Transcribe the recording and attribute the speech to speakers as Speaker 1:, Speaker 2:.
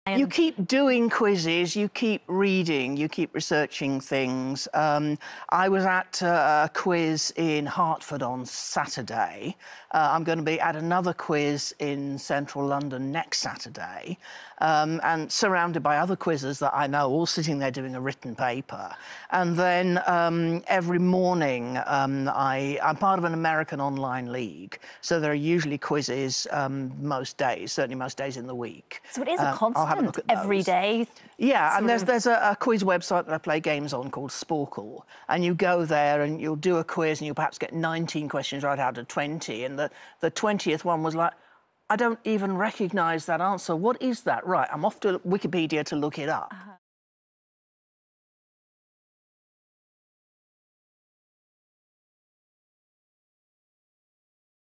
Speaker 1: You keep doing quizzes, you keep reading, you keep researching things. I was at a quiz in Hertford on Saturday. I'm going to be at another quiz in central London next Saturday, and surrounded by other quizzes that I know, all sitting there doing a written paper. And then every morning I'm part of an American online league, so there are usually quizzes most days, certainly most days in the week.
Speaker 2: So it is a constant every
Speaker 1: those.
Speaker 2: day.
Speaker 1: Yeah, and there's a quiz website that I play games on called Sporkle, and you go there and you'll do a quiz and you'll perhaps get 19 questions right out of 20, and the 20th one was like, I don't even recognise that answer. What is that? Right, I'm off to Wikipedia to look it up.